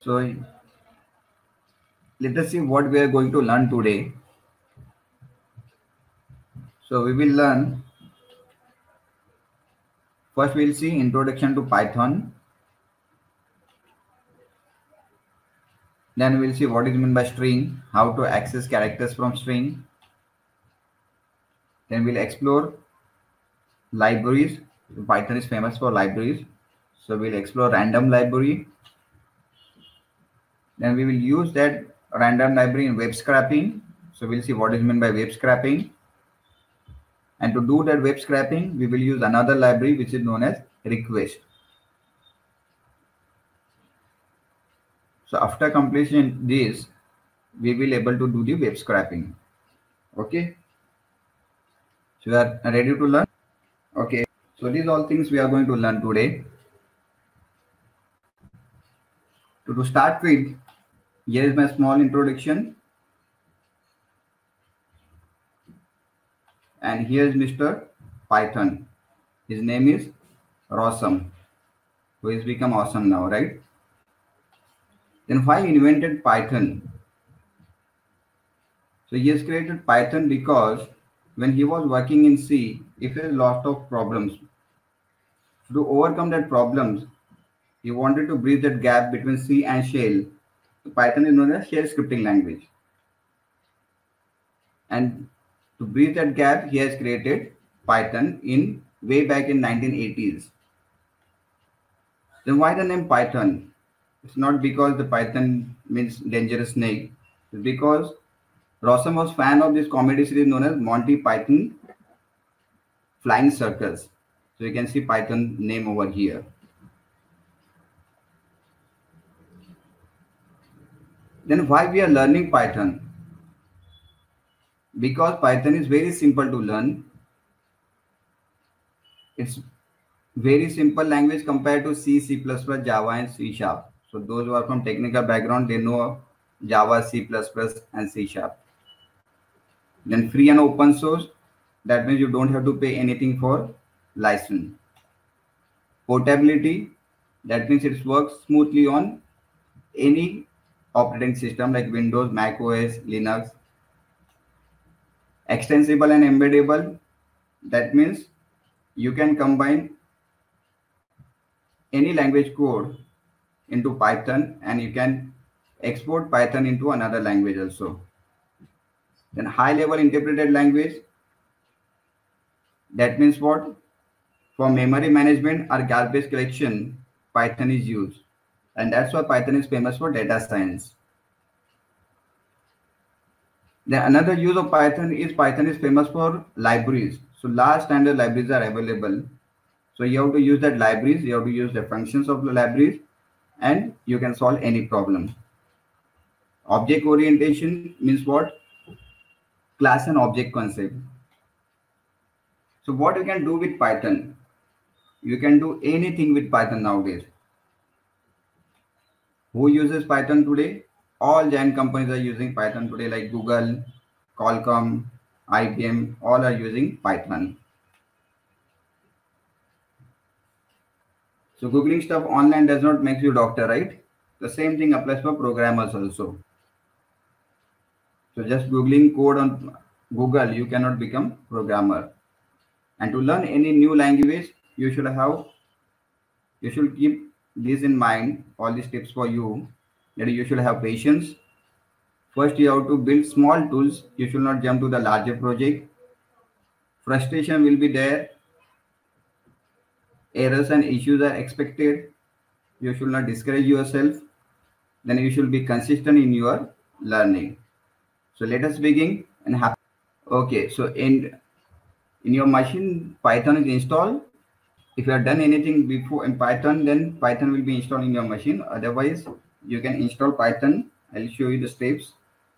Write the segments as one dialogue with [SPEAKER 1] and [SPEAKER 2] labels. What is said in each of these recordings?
[SPEAKER 1] So let us see what we are going to learn today. So we will learn, first we'll see introduction to Python. Then we'll see what is meant by string, how to access characters from string. Then we'll explore libraries. Python is famous for libraries. So we'll explore random library. Then we will use that random library in web scraping. So we'll see what is meant by web scraping. And to do that web scraping, we will use another library which is known as request. So after completion this, we will able to do the web scraping. Okay. So we are ready to learn. Okay. So these all things we are going to learn today. To start with, here is my small introduction. And here is Mr. Python. His name is Rossum, who has become awesome now, right? Then why invented Python? So he has created Python because when he was working in C, he faced a lot of problems. To overcome that problems, he wanted to bridge that gap between C and Shell. So Python is known as Shell scripting language. And to bridge that gap, he has created Python in way back in 1980s. Then why the name Python? It's not because the Python means dangerous snake. It's because Rossum was fan of this comedy series known as Monty Python Flying Circus. So you can see Python name over here. Then why we are learning Python? Because Python is very simple to learn. It's very simple language compared to C, C++, Java and C#. So those who are from technical background, they know Java, C++ and C#. Then free and open source, that means you don't have to pay anything for license. Portability, that means it works smoothly on any operating system like Windows, Mac OS, Linux. Extensible and embeddable, that means you can combine any language code into Python and you can export Python into another language also. Then high level interpreted language, that means what? For memory management or garbage collection, Python is used. And that's why Python is famous for data science. Then another use of Python is famous for libraries. So large standard libraries are available. So you have to use that libraries, you have to use the functions of the libraries and you can solve any problem. Object orientation means what? Class and object concept. So what you can do with Python? You can do anything with Python nowadays. Who uses Python today? All giant companies are using Python today, like Google, Qualcomm, IBM, all are using Python. So Googling stuff online does not make you a doctor, right? The same thing applies for programmers also. So just Googling code on Google, you cannot become programmer. And to learn any new language, you should keep this in mind, all these tips for you, that you should have patience. First, you have to build small tools. You should not jump to the larger project. Frustration will be there. Errors and issues are expected. You should not discourage yourself. Then you should be consistent in your learning. So let us begin and have. Okay, so in your machine, Python is installed. If you have done anything before in Python, then Python will be installed in your machine. Otherwise, you can install Python. I'll show you the steps.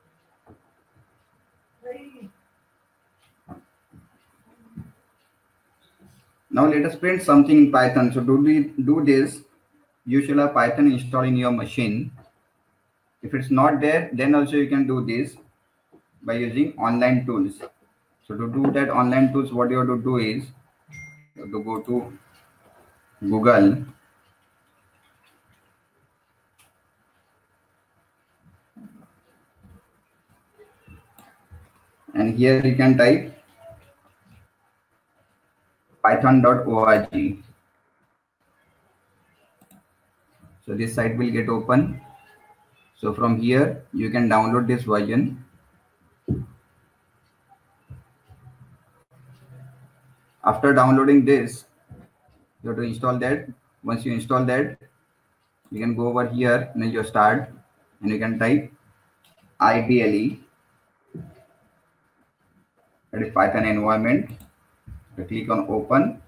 [SPEAKER 1] Now let us print something in Python. So to do this, you should have Python installed in your machine. If it's not there, then also you can do this by using online tools. So to do that online tools, what you have to do is you have to go to Google. and here you can type python.org. So this site will get open. So from here you can download this version. After downloading this, you have to install that. Once you install that, you can go over here and you start, and you can type IDLE, that is Python environment. You click on open.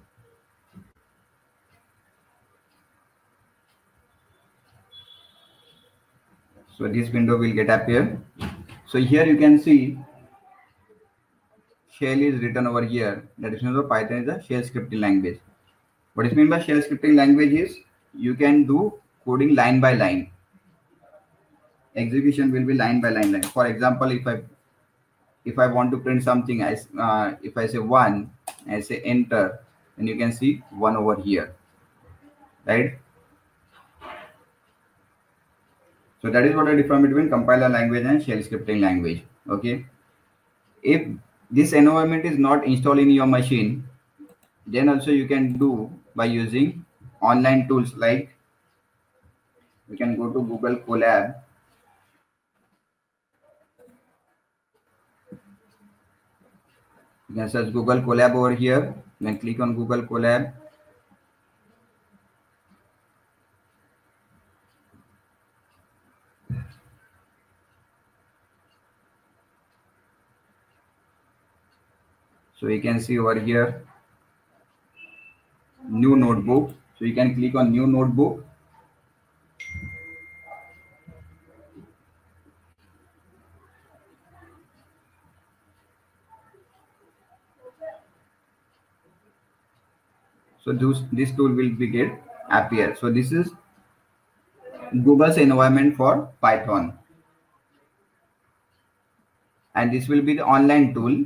[SPEAKER 1] So this window will get appear. So here you can see shell is written over here. That is means Python is a shell scripting language. What is meant by shell scripting language is you can do coding line by line. Execution will be line by line. For example, if I want to print something, if I say 1, I say enter, and you can see 1 over here, right? So that is what the difference between compiler language and shell scripting language. Okay. If this environment is not installed in your machine, then also you can do by using online tools, like we can go to Google Colab. You can search Google Colab over here. Then click on Google Colab. So you can see over here, new notebook. So you can click on new notebook. So this tool will be get appear. So this is Google's environment for Python, and this will be the online tool.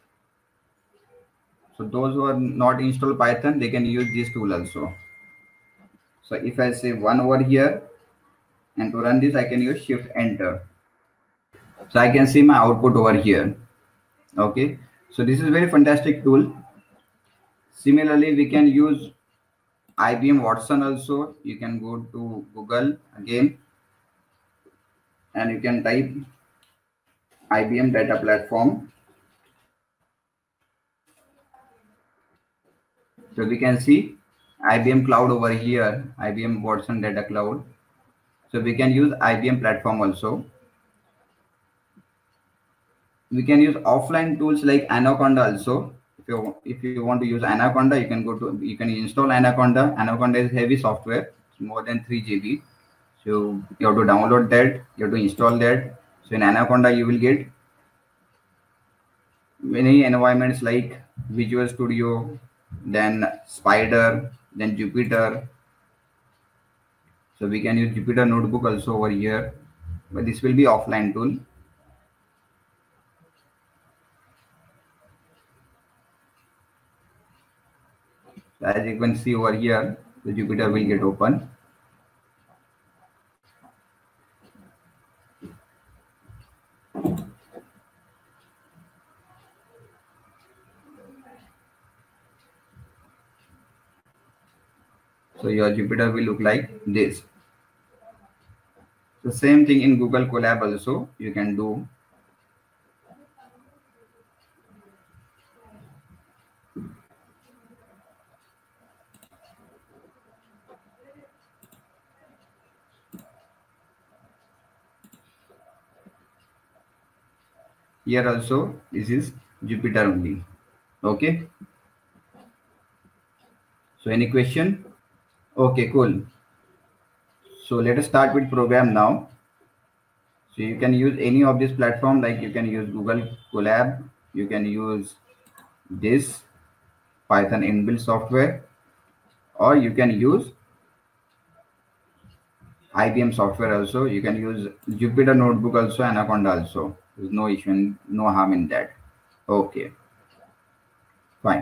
[SPEAKER 1] So those who are not installed Python, they can use this tool also. So if I say 1 over here, and to run this I can use Shift Enter. So I can see my output over here. Okay, so this is very fantastic tool. Similarly, we can use IBM Watson also. You can go to Google again, and you can type IBM Data Platform. So we can see IBM Cloud over here, IBM Watson Data Cloud. So we can use IBM platform also. We can use offline tools like Anaconda also. If you want to use Anaconda, you can install Anaconda. Anaconda is heavy software, it's more than 3 GB. So you have to download that, you have to install that. So in Anaconda you will get many environments like Visual Studio, then Spider, then Jupyter. So we can use Jupyter Notebook also over here, but this will be offline tool. So as you can see over here, the Jupyter will get open. So your Jupyter will look like this. The same thing in Google Colab also you can do. Here also this is Jupyter only. Okay. So any question? Okay, cool. So let us start with program now. So you can use any of this platform, like you can use Google Colab, you can use this Python inbuilt software, or you can use IBM software also. You can use Jupyter Notebook also, Anaconda also. There's no issue, no harm in that. Okay, fine.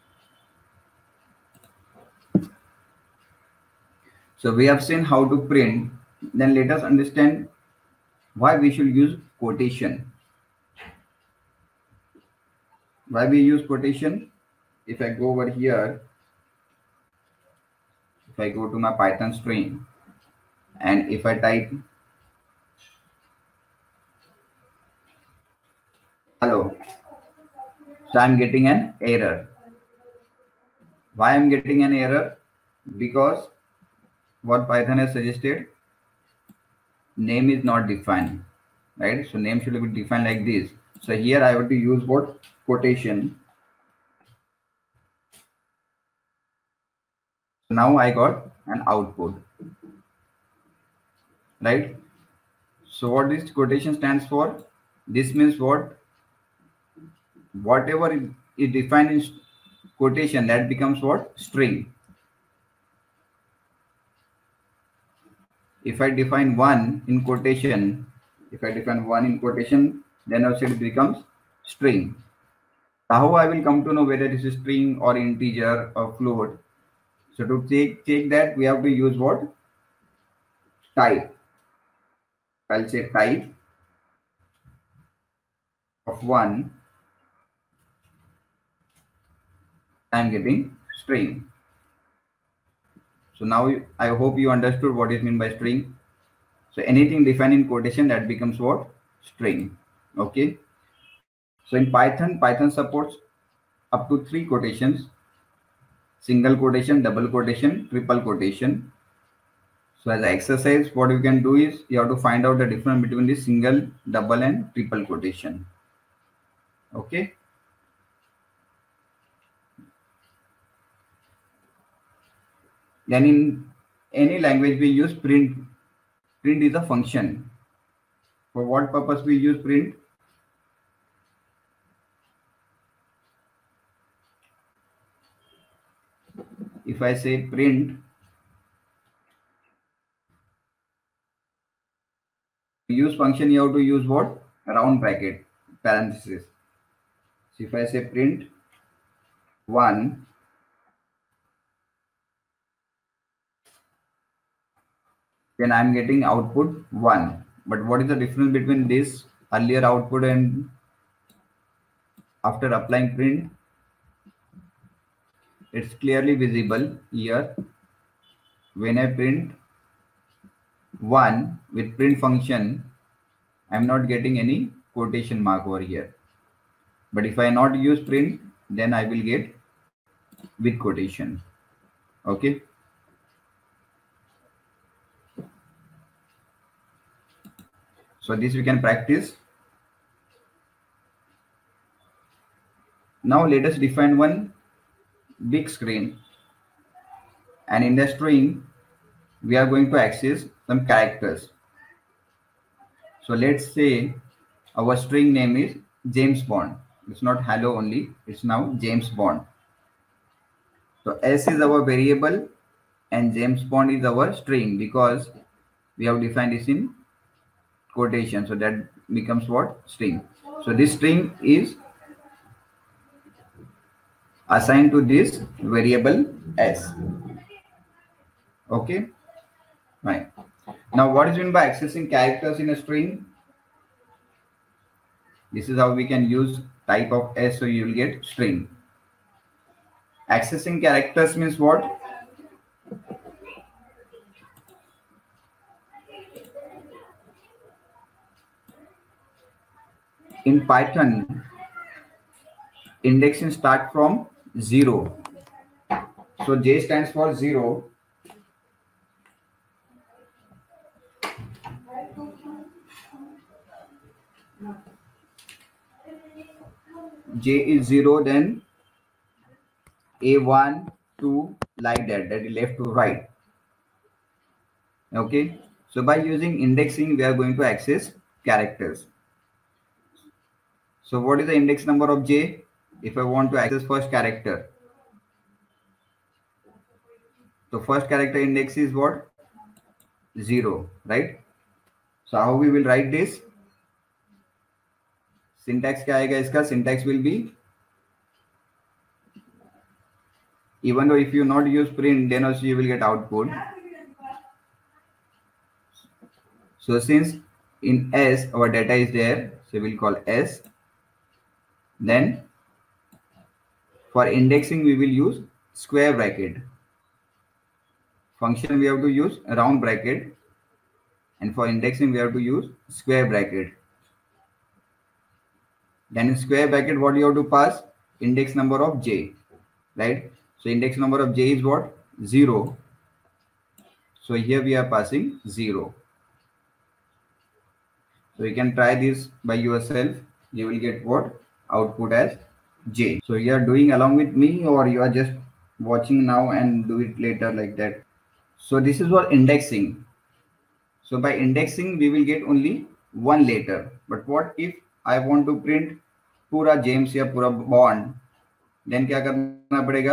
[SPEAKER 1] So we have seen how to print. Then let us understand why we should use quotation. Why we use quotation? If I go over here, if I go to my Python string and if I type hello, so I'm getting an error. Why I'm getting an error? Because what Python has suggested, name is not defined, right? So name should be defined like this. So here I have to use what? Quotation. So now I got an output, right? So what this quotation stands for? This means what? Whatever is defined in quotation, that becomes what? String. If I define one in quotation, then also it becomes string. How I will come to know whether it is a string or integer or float? So to take that, we have to use what? Type. I'll say type of one. I'm getting string. So now I hope you understood what is meant by string. So anything defined in quotation, that becomes what? String. Okay. So in Python, Python supports up to 3 quotations: single quotation, double quotation, triple quotation. So as an exercise, what you can do is you have to find out the difference between the single, double and triple quotation. Okay. Then in any language we use print. Print is a function. For what purpose we use print? If I say print, to use function, you have to use what? Round bracket, parenthesis. So if I say print 1, then I'm getting output 1. But what is the difference between this earlier output and after applying print? It's clearly visible here. When I print 1 with print function, I'm not getting any quotation mark over here. But if I not use print, then I will get with quotation. Okay. So this we can practice. Now let us define one big screen, and in the string we are going to access some characters. So let's say our string name is James Bond. It's not hello only, it's now James Bond. So S is our variable and James Bond is our string because we have defined this in quotation. So that becomes what? String. So this string is assigned to this variable S. Okay, right. Now what is meant by accessing characters in a string? This is how we can use type of S, so you will get string. Accessing characters means what? In Python, indexing start from 0. So J stands for 0. J is 0, then A1, 2, like that is left to right. Okay. So by using indexing, we are going to access characters. So what is the index number of J? If I want to access first character, so first character index is what? 0, right? So how we will write this? Syntax क्या आएगा इसका? Syntax will be, even though if you not use print, then also you will get output. So since in S our data is there, so we'll call S. Then For indexing, we will use square bracket. Function, we have to use round bracket. And for indexing, we have to use square bracket. Then in square bracket, what you have to pass? Index number of j, right? So index number of j is what? 0. So here we are passing 0. So you can try this by yourself. You will get what? Output as j. So you are doing along with me, or you are just watching now and do it later like that. So this is what indexing. So by indexing, we will get only one letter. But what if I want to print पूरा James या पूरा bond? Then क्या करना पड़ेगा?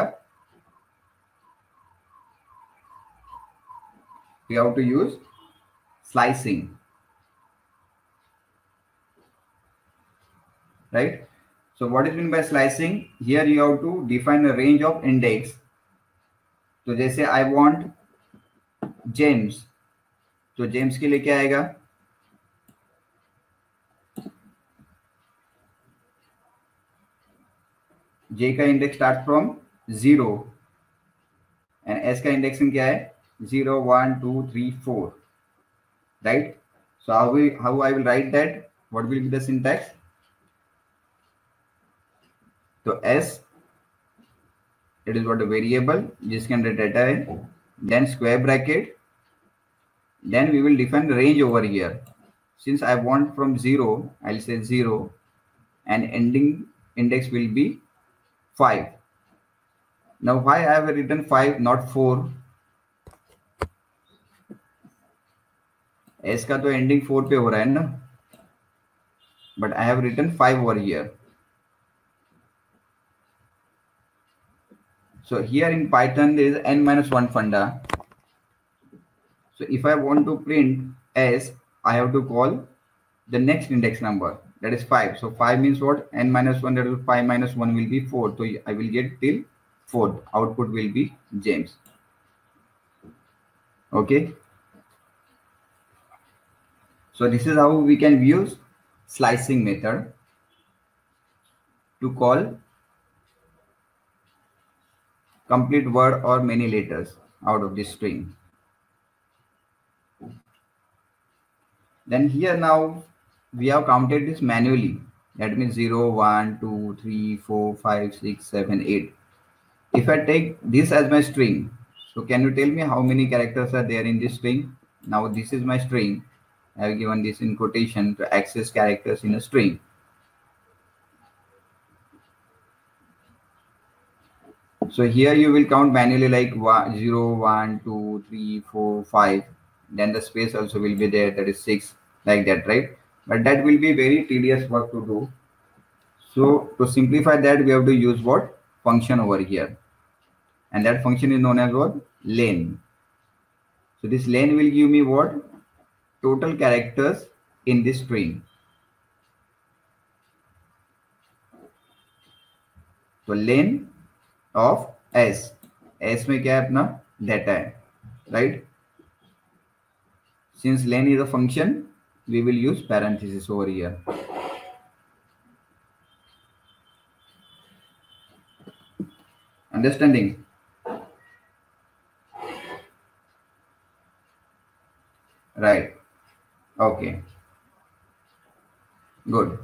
[SPEAKER 1] We have to use slicing, right? So what is meant by slicing? Here you have to define a range of index. तो जैसे I want James, तो James के लिए क्या आएगा? J का index start from 0 and S का indexing क्या है? 0 1 2 3 4, right? So how I will write that? What will be the syntax? तो S, it is what a variable जिसके अंदर डेटा है, then square bracket, then we will define range over here. Since I want from 0, I'll say 0 and ending index will be 5. Now why I have written 5 not 4? S का तो ending 4 पे हो रहा है ना, but I have written 5 over here. So here in Python there is n-1 funda. So if I want to print S, I have to call the next index number, that is 5. So 5 means what? n-1, that is 5 minus 1 will be 4. So I will get till 4th. Output will be James. Okay. So this is how we can use slicing method to call complete word or many letters out of this string. Then here now we have counted this manually. That means 0, 1, 2, 3, 4, 5, 6, 7, 8. If I take this as my string, so can you tell me how many characters are there in this string? Now this is my string. I have given this in quotation to access characters in a string. So here you will count manually like 0, 1, 2, 3, 4, 5. Then the space also will be there, that is 6, like that, right? But that will be very tedious work to do. So to simplify that, we have to use what? Function over here. And that function is known as what? Len. So this len will give me what? Total characters in this string. So len of S. S में क्या है अपना? Data है, right? Since len is a function, we will use parenthesis over here. Understanding? Right. Okay. Good.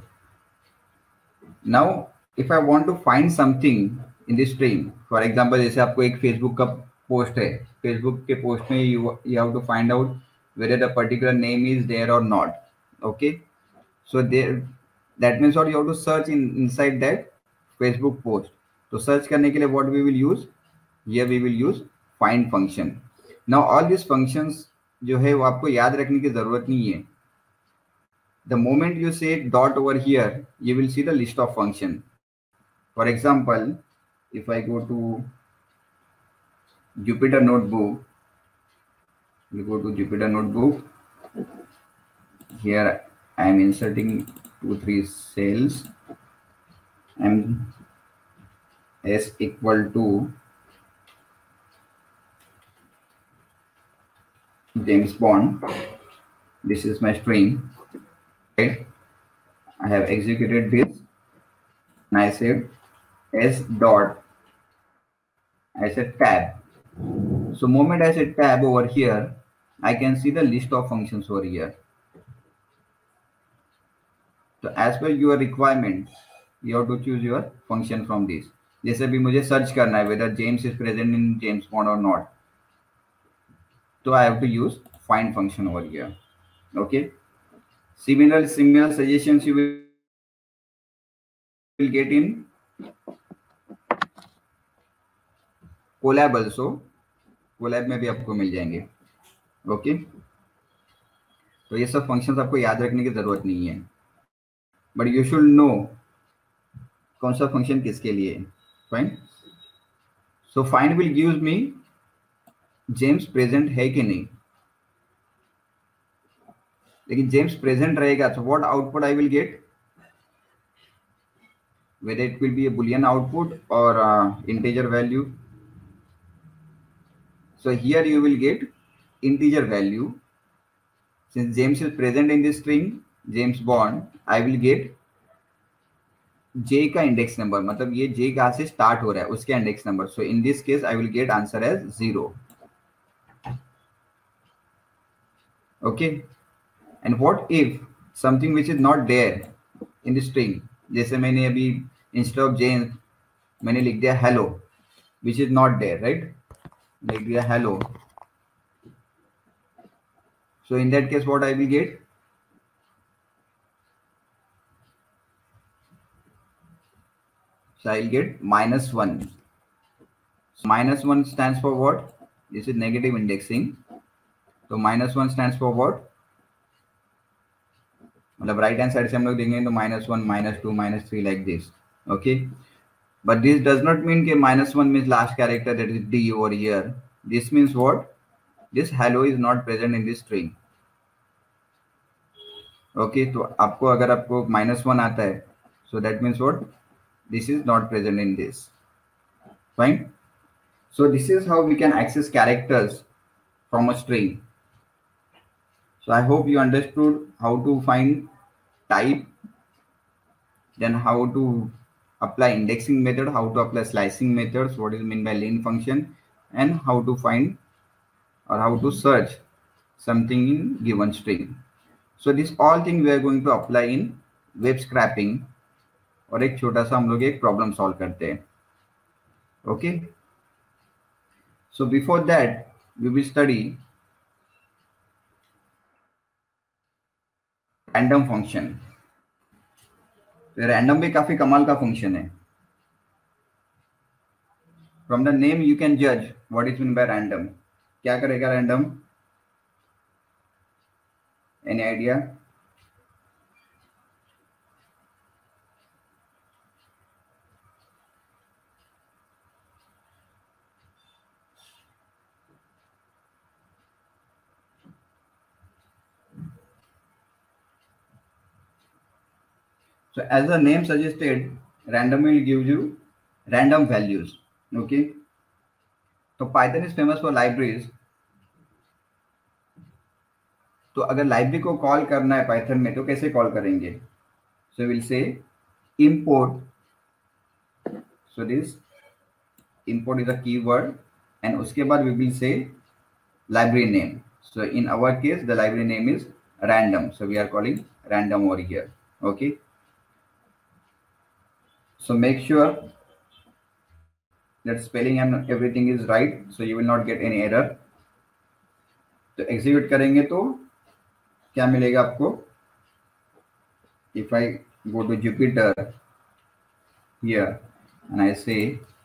[SPEAKER 1] Now, if I want to find something in this string, for example, जैसे आपको एक Facebook का post है, Facebook के post में you have to find out whether the particular name is there or not. Okay. So there, that means what you have to search inside that Facebook post. तो search करने के लिए what we will use? Here we will use find function. Now all these functions जो है वो आपको याद रखने की जरूरत नहीं है. The moment you say dot over here, you will see the list of function. For example, if I go to Jupyter Notebook, you go to Jupyter Notebook. Here I am inserting 2-3 cells. I'm S equal to James Bond. This is my string. Right? I have executed this and I said S dot I said tab. So moment I said tab over here, I can see the list of functions over here. So as per your requirement, you have to choose your function from this. जैसे भी मुझे search करना है whether James is present in James Bond or not, so I have to use find function over here. Okay. Similar suggestions you will get in Colab also. Colab में भी आपको मिल जाएंगे. Okay तो ये सब फंक्शंस आपको याद रखने की जरूरत नहीं है, बट यू शुड नो कौन सा फंक्शन किसके लिए. Fine. So find will gives me James present है कि नहीं. लेकिन जेम्स प्रेजेंट रहेगा तो what output I will get, whether it will be a boolean output or integer value. So here you will get integer value. Since James is present in this string James Bond, I will get J का index number, मतलब ये J कहाँ से start हो रहा है उसके index number. So in this case I will get answer as 0. Okay. And what if something which is not there in the string, जैसे मैंने अभी इंस्टेड ऑफ जेम्स मैंने लिख दिया hello which is not there, right. लिख दिया hello. So in that case what I will get, so I'll get -1. So -1 stands for what? This is negative indexing. So -1 stands for what? मतलब right hand side से हम लोग देखेंगे तो -1, -2, -3 like this. Okay, but this does not mean कि -1 means last character, that is D over here. This means what? This hello is not present in this string. Okay, तो आपको अगर आपको -1 आता है, so that means what? This is not present in this. Fine. So this is how we can access characters from a string. So I hope you understood how to find type, then how to apply indexing method, how to apply slicing methods, what is meant by len function, and how to find or how to search something in given string. So this all thing we are going to apply in web scraping, और एक छोटा सा हम लोग एक problem solve करते हैं. Okay. So before that we will study random function. Random भी काफी कमाल का फंक्शन है. From the name you can जज what is mean by random. क्या करेगा random? Any idea? So as the name suggested, random will give you random values. Okay. तो Python is famous for libraries. तो अगर library को call करना है Python में तो कैसे कॉल करेंगे? So will say import. So this import is a keyword, and उसके बाद we will say library name. So in our case the library name is random. So we are calling random over here. Okay. So make sure that spelling and everything is right, so you will not get any error. तो execute करेंगे तो क्या मिलेगा आपको? If I go to Jupyter here and I say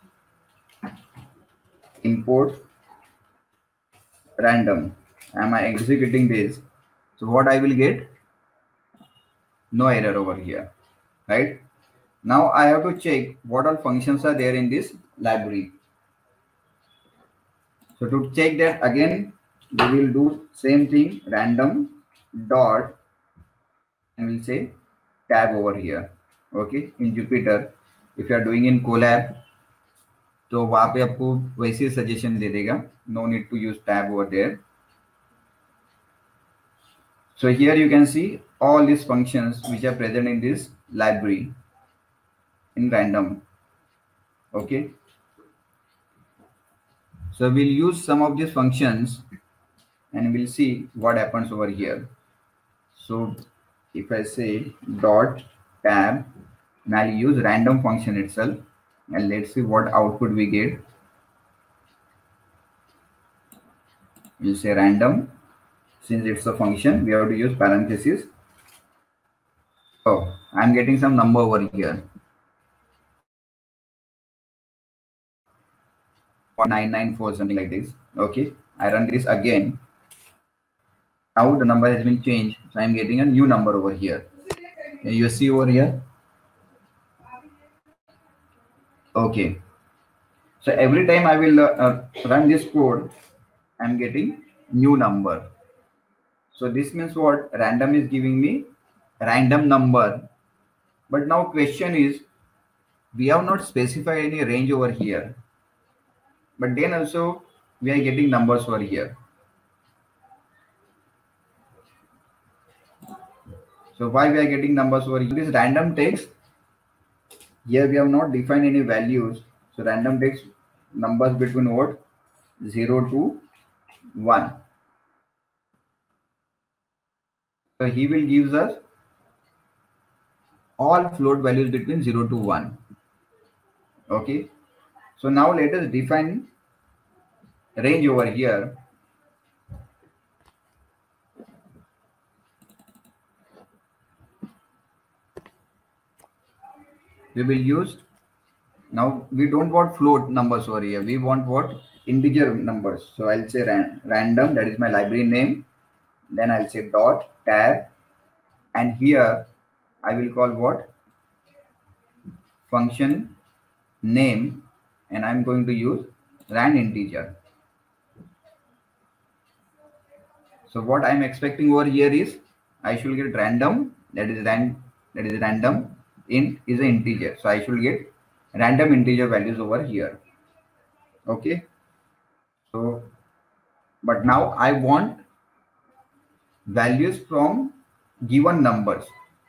[SPEAKER 1] import random, am I executing this? So what I will get? No error over here, right? Now I have to check what all functions are there in this library. So to check that again, we will do same thing, random dot, and we'll say tab over here. Okay, in Jupyter. If you are doing in Colab, तो वहाँ पे आपको वैसे suggestion दे देगा. No need to use tab over there. So here you can see all these functions which are present in this library in random. Okay. So we'll use some of these functions and we'll see what happens over here. So if I say dot tab, and I'll use random function itself, and let's see what output we get. We'll say random. Since it's a function, we have to use parentheses. Oh, I'm getting some number over here. 994, something like this. Okay, I run this again. Now the number has been changed, so I'm getting a new number over here. You see over here. Okay, so every time I will run this code, I'm getting new number. So this means what? Random is giving me random number. But now question is, we have not specified any range over here. But then also we are getting numbers over here. So why we are getting numbers over here? This random text, here we have not defined any values. So random text numbers between what? 0 to 1. So he will gives us all float values between 0 to 1. Okay. So now let us define range over here. We will use, now we don't want float numbers over here. We want what? Integer numbers. So I'll say random, that is my library name. Then I'll say dot tab, and here I will call what? Function name, and I'm going to use rand integer. So what I'm expecting over here is I should get random, that is random, int is an integer. So I should get random integer values over here. Okay. So, but now I want values from given numbers.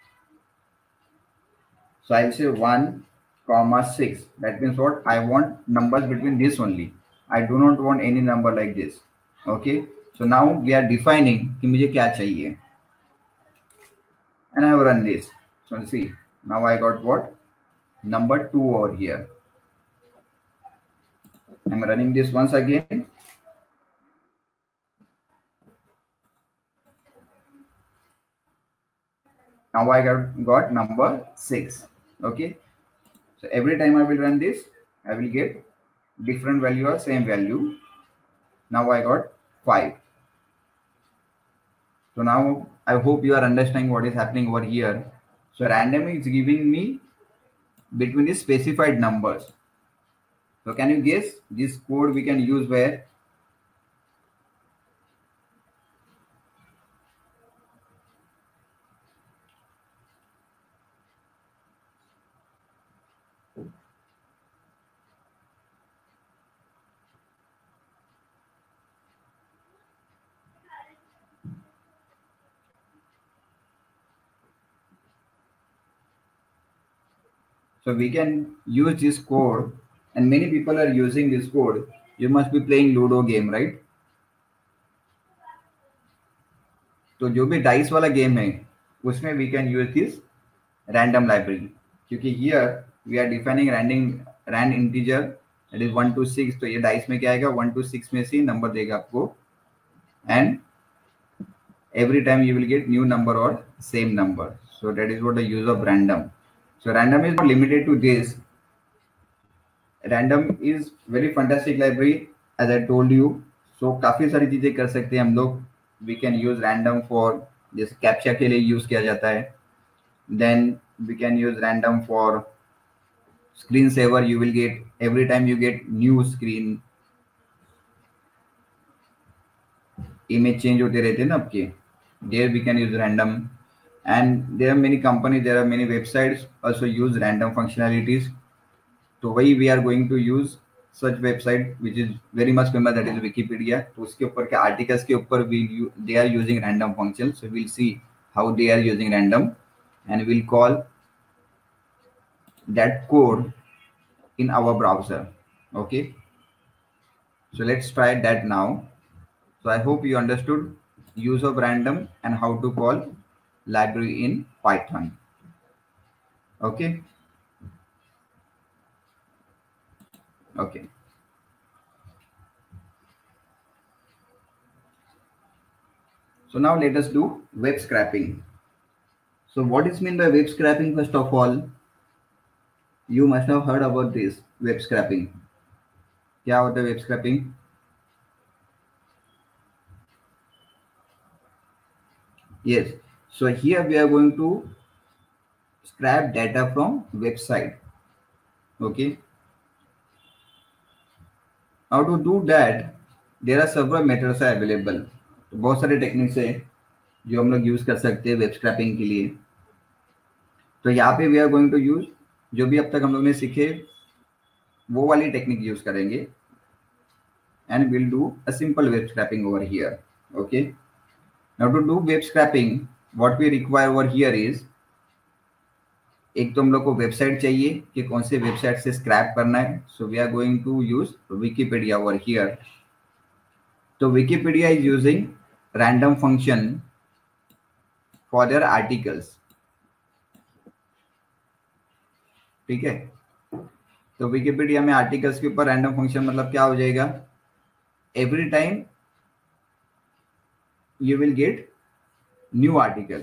[SPEAKER 1] So I'll say 1, 6. That means what? I want numbers between this only. I do not want any number like this. Okay. So now we are defining कि मुझे क्या चाहिए. And I have run this. So see, now I got what? Number 2 over here. I'm running this once again. Now I got number 6. Okay. So every time I will run this, I will get different value or same value. Now I got 5. So now I hope you are understanding what is happening over here. So random is giving me between the specified numbers. So can you guess this code we can use where? So we can use this code, and many people are using this code. You must be playing Ludo game, right? तो जो भी dice वाला game है उसमें we can use this random library, क्योंकि here we are defining rand integer that is 1 to 6. तो ये dice में क्या आएगा? 1 to 6 में से नंबर देगा आपको, and every time you will get new number or same number. So that is what the use of random. So random is not limited to this. Random is very fantastic library, as I told you. So काफी सारी चीजें कर सकते हैं हम लोग. We can use random for जैसे captcha के लिए यूज किया जाता है. Then we can use random for screen saver. You will get every time you get new screen, image change होते रहते हैं ना आपके. There we can use random, and there are many companies, there are many websites also use random functionalities. तो वही we are going to use such website which is very much famous, that is Wikipedia. तो उसके ऊपर के articles के ऊपर they are using random functions. So we'll see how they are using random, and we'll call that code in our browser. Okay. So let's try that now. So I hope you understood use of random and how to call library in Python. Okay. Okay. So now let us do web scraping. So what is mean by web scraping? First of all, you must have heard about this web scraping. क्या होता है web scraping? Yes. So here we are going to scrap data from website. Okay. Now to do that, there are several methods are available. तो बहुत सारे techniques है जो हम लोग यूज कर सकते हैं वेब स्क्रैपिंग के लिए. तो यहाँ पे we are going to use जो भी अब तक हम लोग ने सीखे वो वाली टेक्निक यूज करेंगे and we'll do a simple web scraping over here. Okay. Now to do web scraping, what we require over here is एक तो हम लोग को वेबसाइट चाहिए कि कौन से वेबसाइट से स्क्रैप करना है. So we are going to use Wikipedia over here. तो Wikipedia is using random function for their articles. ठीक है. तो विकिपीडिया में आर्टिकल्स के ऊपर रैंडम फंक्शन मतलब क्या हो जाएगा? Every time you will get new article.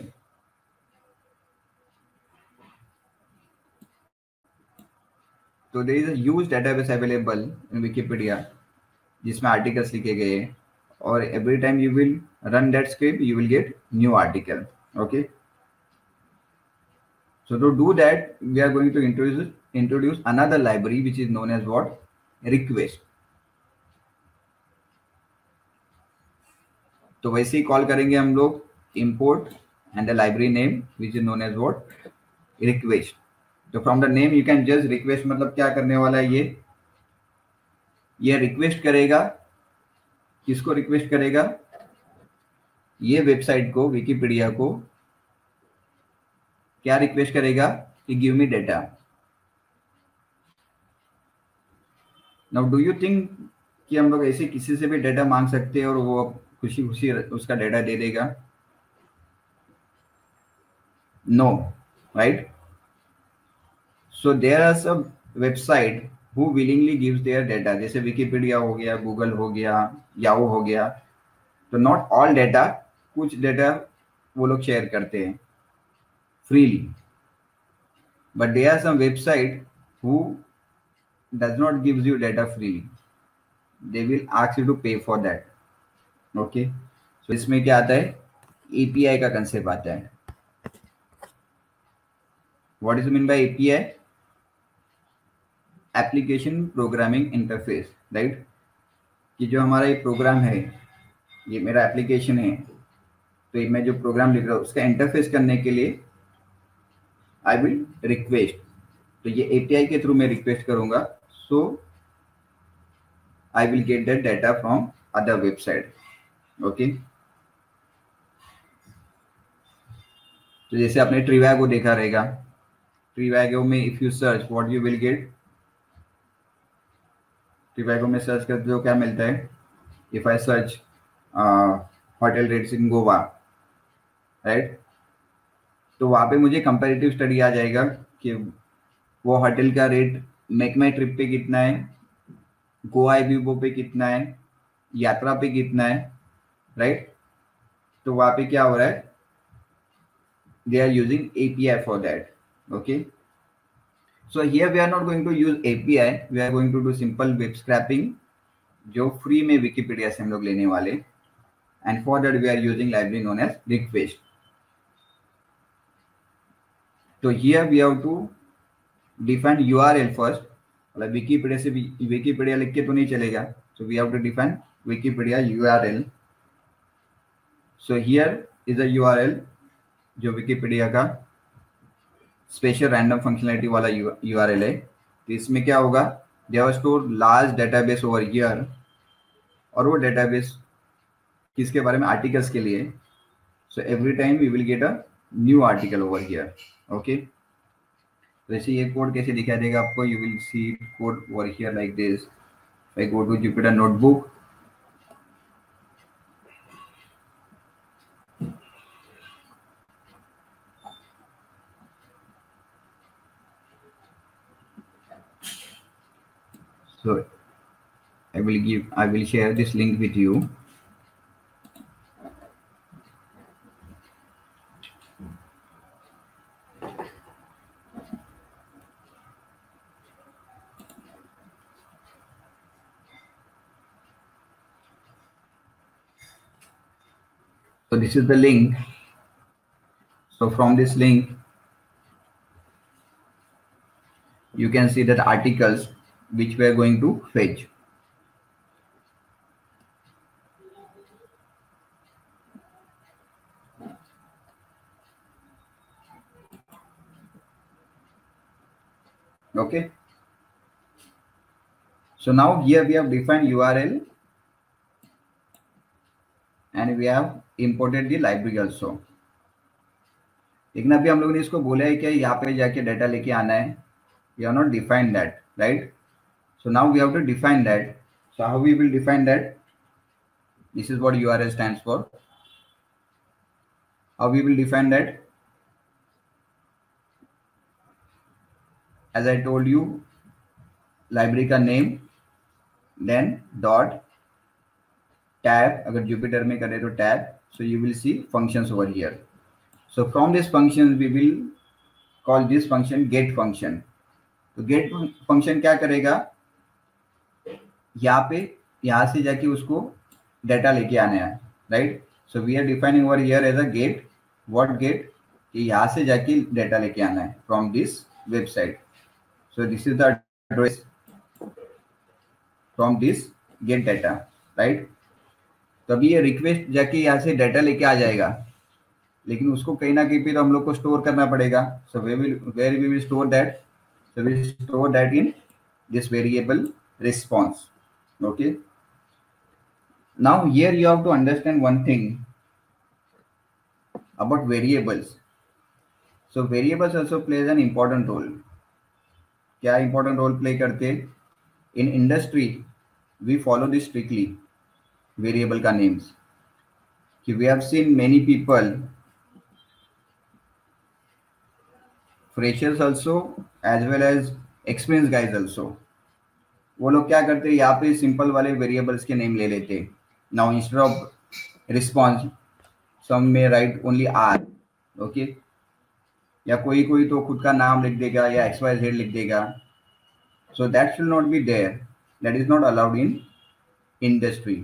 [SPEAKER 1] So there is a huge database available in Wikipedia जिसमें articles लिखे गए हैं और every time you will run that script you will get new article. Okay. So to do that we are going to introduce another library which is known as what? Request. तो वैसे ही call करेंगे हम लोग import and the library name which is known as what? Request. तो from the name you can just request मतलब क्या करने वाला है ये रिक्वेस्ट करेगा. किसको रिक्वेस्ट करेगा? ये वेबसाइट को विकिपीडिया को क्या रिक्वेस्ट करेगा कि give me data. Now do you think कि हम लोग ऐसे किसी से भी डेटा मांग सकते हैं और वो खुशी खुशी उसका डेटा दे देगा? No, right. So there are some website who willingly gives their data. जैसे विकिपीडिया हो गया, गूगल हो गया, याहू हो गया. तो नॉट ऑल डेटा, कुछ डेटा वो लोग शेयर करते हैं freely. But there are some website who does not gives you data freely. They will ask you to pay for that. Okay. So इसमें क्या आता है? एपीआई का कंसेप्ट आता है. What is mean by API? Application programming interface. Right. कि जो हमारा ये प्रोग्राम है, ये मेरा एप्लीकेशन है, तो मैं जो प्रोग्राम लिख रहा हूँ उसका इंटरफेस करने के लिए आई विल रिक्वेस्ट. तो ये एपीआई के थ्रू मैं रिक्वेस्ट करूंगा. So I will get that data from other website. Okay. तो जैसे आपने ट्रीवैगो देखा रहेगा. ट्रीवैगो में if you search what you will get. Trivago में सर्च करते हो क्या मिलता है? If I search hotel rates in Goa, right, तो वहाँ पे मुझे कंपैरेटिव स्टडी आ जाएगा कि वो होटल का रेट मेक माई ट्रिप पे कितना है, गोवा एबीबो पे कितना है, यात्रा पे कितना है, राइट. तो वहाँ पे क्या हो रहा है? They are using API for that. Okay. So here we are not going to use API, we are going to do simple web scraping जो फ्री में विकिपीडिया से हम लोग लेने वाले. And for that we are using library known as request. तो here we have to define URL first. मतलब Wikipedia से विकिपीडिया लिख के तो नहीं चलेगा. So we have to define Wikipedia URL. So here is a URL जो Wikipedia का स्पेशल रैंडम फंक्शनलिटी वाला यूआरएल है. तो इसमें क्या होगा? They have store large database over here. और वो डेटाबेस किसके बारे में? आर्टिकल्स के लिए. So every time we will get a new article over here. Okay. वैसे ये कोड कैसे दिखाई देगा आपको? You will see code over here like this. I go to Jupyter Notebook. So I will share this link with you. So this is the link. So from this link, you can see that articles which we are going to fetch. Okay. So now here we have defined URL and we have imported the library also. लेकिन अभी हम लोगों ने इसको बोला है कि यहाँ पे जाके डाटा लेके आना है. We have not defined that, right? So now we have to define that. So how we will define that? This is what URL stands for. How we will define that? As I told you, library का name, then dot tab. अगर Jupyter में करें तो tab. So you will see functions over here. So from this function we will call this function get function. तो get function क्या करेगा? यहाँ से जाके उसको डाटा लेके आना है, right? So we are defining over here as a get. What get? कि यहाँ से जाके डाटा लेके आना है from this website. So this is the address from this get data, right? तो अभी ये रिक्वेस्ट जाके यहाँ से डाटा लेके आ जाएगा, लेकिन उसको कहीं ना कहीं पे तो हम लोग को स्टोर करना पड़ेगा. So where we will store that? So we store that in this variable response. Okay. Now here you have to understand one thing about variables. So variables also plays an important role. क्या important role play करते? In industry we follow this strictly. Variable का names. We have seen many people, freshers also as well as experienced guys also. वो लोग क्या करते हैं, यहाँ पे सिंपल वाले वेरिएबल्स के नेम ले लेते. Now instead of response sum में राइट ओनली आर. ओके. या कोई तो खुद का नाम लिख देगा या XYZ लिख देगा. So that should not be there. That is not allowed in industry.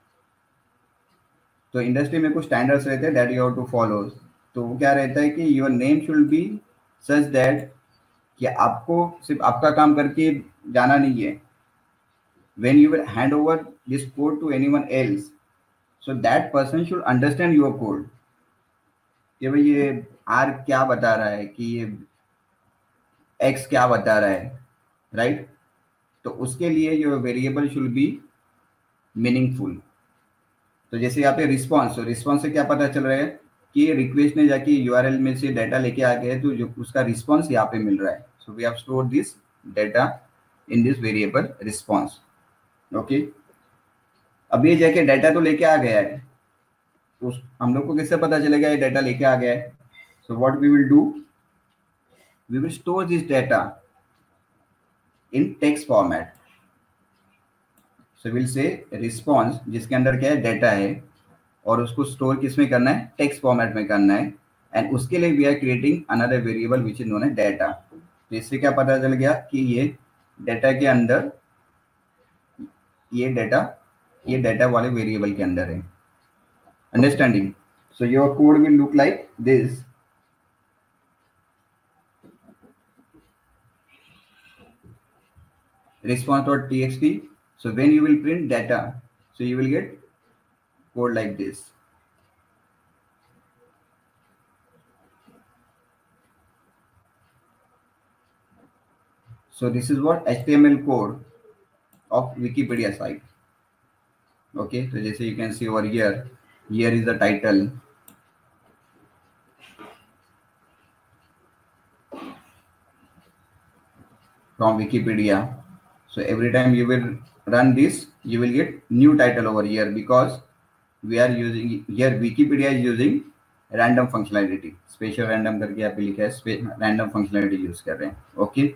[SPEAKER 1] तो इंडस्ट्री में कुछ स्टैंडर्ड्स रहते हैं that you have to follow. तो वो क्या रहता है कि your name should be such that कि आपको सिर्फ आपका काम करके जाना नहीं है. When you will hand over this code to anyone else, so that person should understand your code. कि भाई ये R क्या बता रहा है, कि ये X क्या बता रहा है, राइट? तो उसके लिए your variable should be meaningful. तो जैसे यहाँ पे रिस्पॉन्स, रिस्पॉन्स से क्या पता चल रहा है कि रिक्वेस्ट ने जाके URL में से डाटा लेके आ गया है, तो जो उसका रिस्पॉन्स यहाँ पे मिल रहा है. So we have store this data in this variable response. Okay. अब ये जाके डाटा तो लेके आ गया है, तो हम लोग को कैसे पता चलेगा ये डाटा लेके आ गया है? So what we will do, we will store this data in text format. So will say response जिसके अंदर क्या है, डाटा है, और उसको स्टोर किस में करना है? टेक्स्ट फॉर्मेट में करना है. एंड उसके लिए we are creating another variable which is known as data. तो इससे क्या पता चल गया कि ये डाटा के अंदर ये डाटा वाले वेरिएबल के अंदर है. Understanding? So your code will look like this. response.txt. So when you will print data, so you will get code like this. So this is what HTML code of Wikipedia site. Okay, so जैसे you can see over here, here is the title. From Wikipedia. So every time you will run this, you will get new title over here, because we are using here Wikipedia is using random functionality, special random करके यहाँ पे लिखा है random functionality use कर रहे हैं. Okay.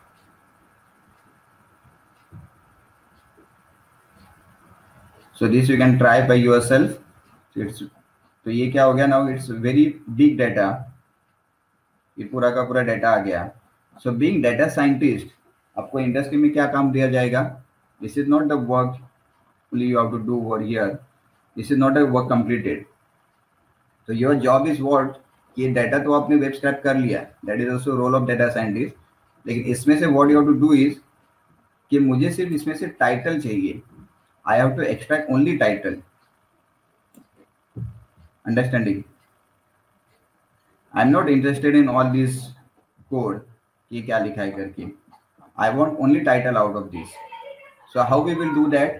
[SPEAKER 1] So this you can try by yourself. तो ये क्या हो गया now, it's very big data. ये पूरा का पूरा डेटा आ गया. So being data scientist, आपको इंडस्ट्री में क्या काम दिया जाएगा? This is not the work only you have to do over here. This is not a work completed. So your job is what? ये डेटा तो आपने वेब स्क्रैप कर लिया, that is also role of data scientist. लेकिन इसमें से what you have to do is कि मुझे सिर्फ इसमें से टाइटल चाहिए. I have to extract only title. Understanding? I am not interested in all this code कि क्या लिखा है करके. I want only title out of this. So how we will do that?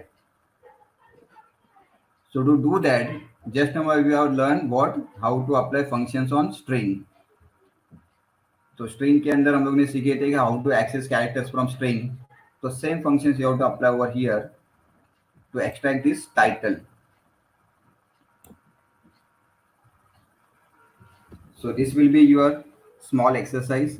[SPEAKER 1] So to do that, just now we have learned how to apply functions on string. तो string के अंदर हम लोग ने सीखे थे कि how to access characters from string. तो same functions you have to apply over here to extract this title. So this will be your small exercise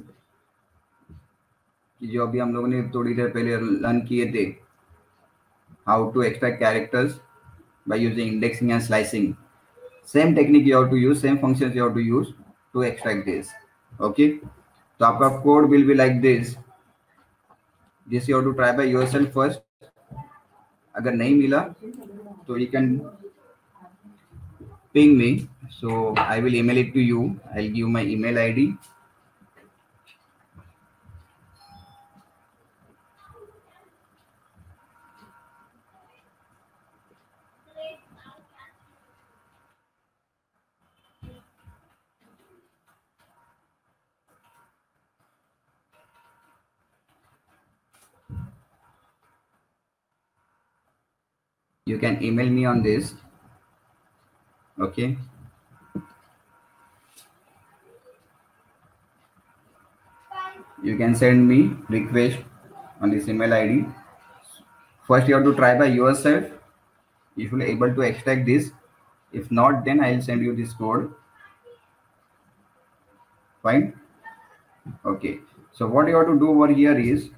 [SPEAKER 1] कि जो अभी हम लोगों ने थोड़ी देर पहले लर्न किए थे, how to extract characters by using indexing and slicing. Same technique you have to use, same functions you have to use to extract this. Okay. तो आपका code will be like this. This you have to try by yourself first. अगर नहीं मिला तो you can ping me. So I will email it to you. I'll give my email ID. You can email me on this. Okay. You can send me request on this email ID. First, you have to try by yourself. If you are able to extract this, if not, then I will send you this code. Fine. Okay. So what you have to do over here is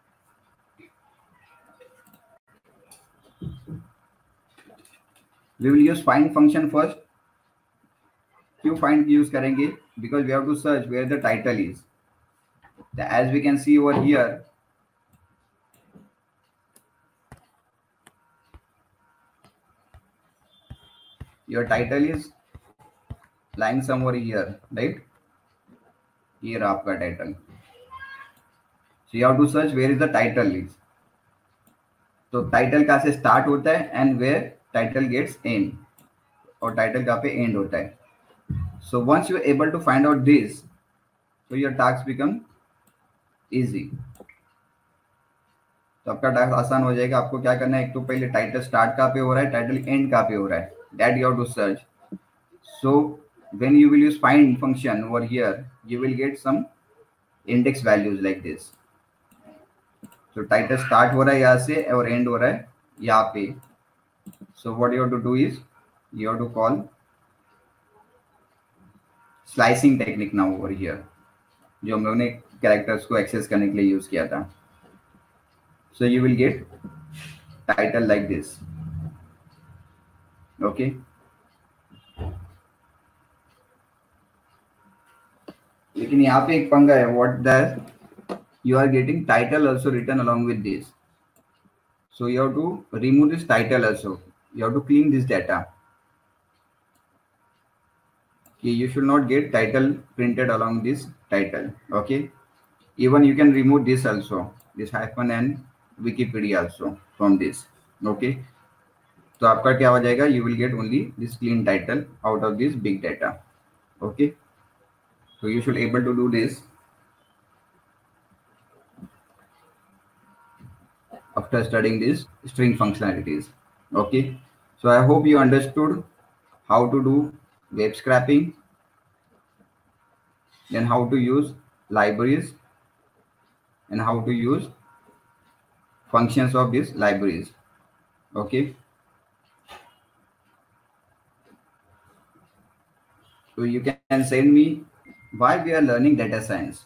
[SPEAKER 1] we will use find function first. क्यों find use करेंगे? Because we have to search where the title is. As we can see over here, your title is lying somewhere here, right? Here आपका title. So you have to search where is the title is. तो title कहाँ से start होता है and where title gets end, और title कहाँ पे end होता है. So once you are able to find out this, so your task become easy. तो आपका टास्क आसान हो जाएगा. आपको क्या करना है, एक तो पहले टाइटल स्टार्ट कहाँ पे हो रहा है, टाइटल एंड कहाँ पे हो रहा है, that you have to search. So when you will use find function over here, you will get some index values like this. तो टाइटल स्टार्ट हो रहा है यहाँ से और एंड हो रहा है यहाँ पे. So what you have to do is you have to call slicing technique now over here, जो हम लोगों ने कैरेक्टर्स को एक्सेस करने के लिए यूज किया था. So you will get title like this. Okay. लेकिन यहाँ पे एक पंगा है. What that you are getting title also written along with this. So you have to remove this title also. You have to clean this data. Okay, you should not get title printed along this title. Okay. Even you can remove this also, this hyphen and Wikipedia also from this. Okay. तो आपका क्या हो जाएगा, you will get only this clean title out of this big data. Okay. So you should able to do this after studying this string functionalities. Okay. So I hope you understood how to do web scraping, then how to use libraries, and how to use functions of these libraries. Okay, so you can send me why we are learning data science.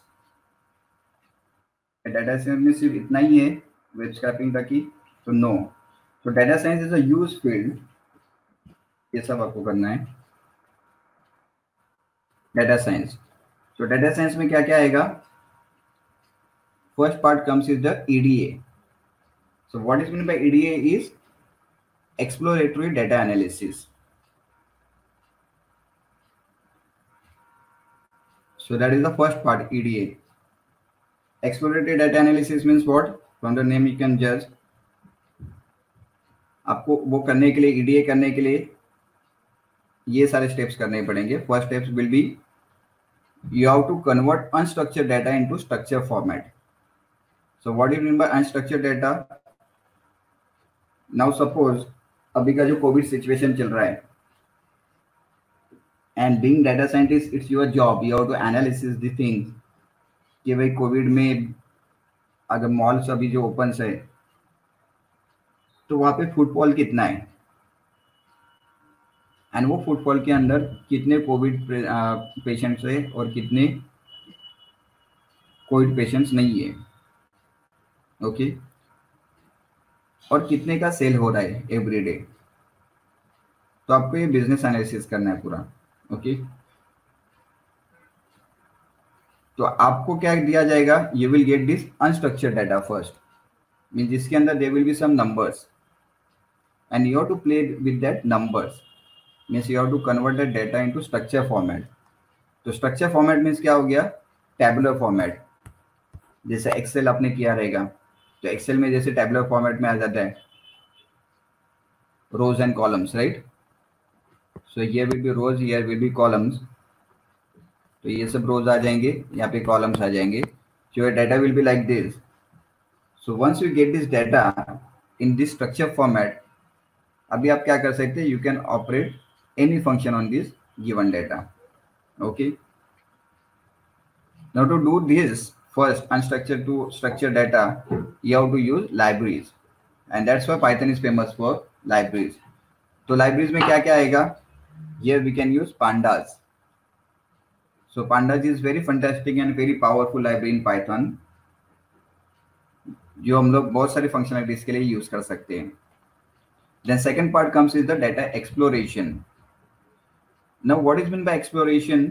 [SPEAKER 1] Data science में सिर्फ इतना ही है web scrapping तक ही? तो no. तो data science is a huge field. ये सब आपको करना है. Data science. तो डाटा साइंस में क्या क्या आएगा? First part comes is the EDA. So what is meant by EDA is exploratory data analysis. So that is the first part, EDA. Exploratory data analysis means what? From the name you can judge. आपको वो करने के लिए, EDA करने के लिए ये सारे स्टेप्स करने पड़ेंगे. First steps will be you have to convert unstructured data into structured format. So what do you mean by unstructured data? Now suppose अभी का जो कोविड सिचुएशन चल रहा है, and being data scientist, it's your job, you have to analysis the things कि भाई Covid में अगर मॉल्स अभी जो ओपन है तो वहाँ पे फुटफॉल कितना है, एंड वो फुटफॉल के अंदर कितने कोविड पेशेंट्स है और कितने कोविड पेशेंट्स नहीं है. ओके, और कितने का सेल हो रहा है एवरी डे. तो आपको ये बिजनेस एनालिसिस करना है पूरा. ओके, तो आपको क्या दिया जाएगा? You will get this unstructured data first, mean जिसके अंदर there will be some numbers and you have to play with that numbers. Means you have to convert that data into structure format. तो structure format means क्या हो गया? Tabular format. जैसे Excel आपने किया रहेगा, तो एक्सेल में जैसे टैबुलर फॉर्मेट में आ जाता है rows and columns, right? So here will be rows, here will be columns. तो ये सब रोज आ जाएंगे, यहाँ पे कॉलम्स आ जाएंगे. So your data will be like this. So once you get this data in this structure format, अभी आप क्या कर सकते हैं? You can operate any function on this given data. Okay, now to do this first unstructured to structured data, you have to use libraries, and that's why Python is famous for libraries. तो libraries में क्या क्या आएगा? Here we can use pandas. So pandas is very fantastic and very powerful library in Python, जो हम लोग बहुत सारी फंक्शनलिटीज के लिए यूज कर सकते हैं. Then second part comes is the data exploration. Now what is meant by exploration?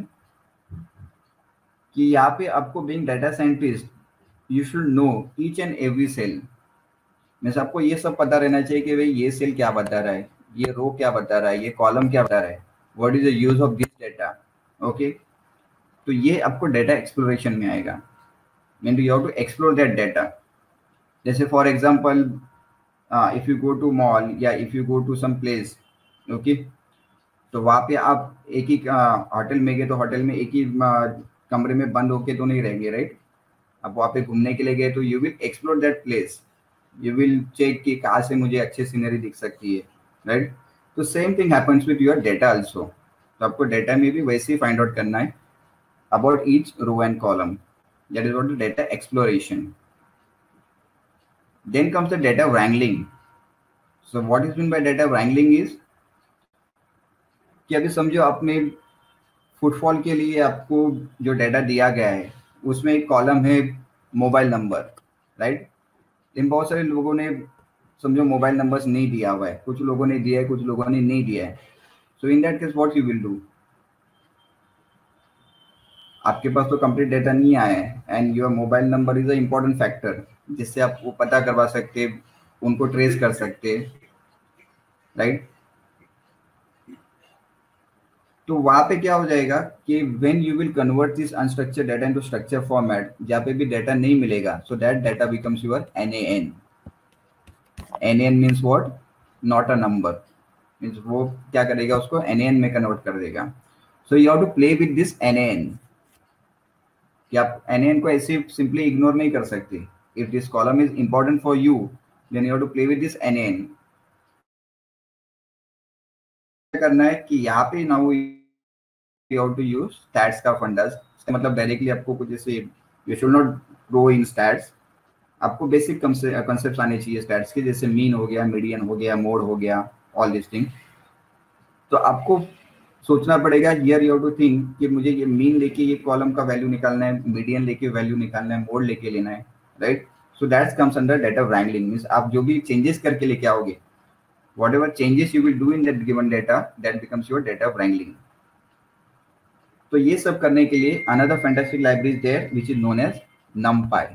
[SPEAKER 1] कि यहाँ पे आपको being data scientist you should know each and every cell. Means आपको ये सब पता रहना चाहिए कि भाई ये सेल क्या बता रहा है, ये रो क्या बता रहा है, ये कॉलम क्या बता रहा है, what is the use of this data. Okay, तो ये आपको डाटा एक्सप्लोरेशन में आएगा. Mean you have to explore that data. जैसे for example if you go to mall या if you go to some place, okay, तो वहाँ पे आप एक ही होटल में गए तो होटल में एक ही कमरे में बंद होके तो नहीं रहेंगे, राइट? आप वहाँ पे घूमने के लिए गए तो you will explore that place, you will check कि कहाँ से मुझे अच्छी सीनरी दिख सकती है, राइट? तो same thing happens with your data also. तो आपको डेटा में भी वैसे ही फाइंड आउट करना है about each row and column. That is what the data exploration. Then comes the data wrangling. So what is mean by data wrangling is कि अभी समझो आपने फुटफॉल के लिए आपको जो डाटा दिया गया है उसमें एक कॉलम है मोबाइल नंबर, राइट? लेकिन बहुत सारे लोगों ने समझो मोबाइल नंबर्स नहीं दिया हुआ है, कुछ लोगों ने दिया है, कुछ लोगों ने नहीं दिया है. So in that case what you will do? आपके पास तो कंप्लीट डेटा नहीं आया है and your mobile number is a important factor जिससे आप वो पता करवा सकते, उनको ट्रेस कर सकते, राइट? तो वहां पे क्या हो जाएगा कि when you will convert this unstructured data into structure format, जहाँ पे भी डाटा नहीं मिलेगा, so that data becomes your NaN. NaN means what? Not a number. Means वो क्या करेगा? उसको NaN में कन्वर्ट कर देगा. So you have to play with this NaN. कि आप NaN को ऐसे सिंपली इग्नोर नहीं कर सकते. If this column is important for you then you have to play with this NaN. करना है कि यहाँ पे now you have to use stats का फंडास. मतलब डायरेक्टली आपको कुछ जैसे you should not grow in stats. आपको बेसिक कंसेप्ट आने चाहिए स्टैट्स के, जैसे मीन हो गया, मीडियन हो गया, मोड हो गया, ऑल दिस थिंग। तो आपको सोचना पड़ेगा, here you have to think कि मुझे ये मीन लेके ये कॉलम का वैल्यू निकालना है, मीडियन लेके वैल्यू निकालना है, मोड लेके लेना है, right. So that's comes under data wrangling, means आप जो भी चेंजेस करके लेके आओगे, whatever changes you will do in that given data, that becomes your data wrangling. तो ये सब करने के लिए another fantastic library is there which is known as NumPy.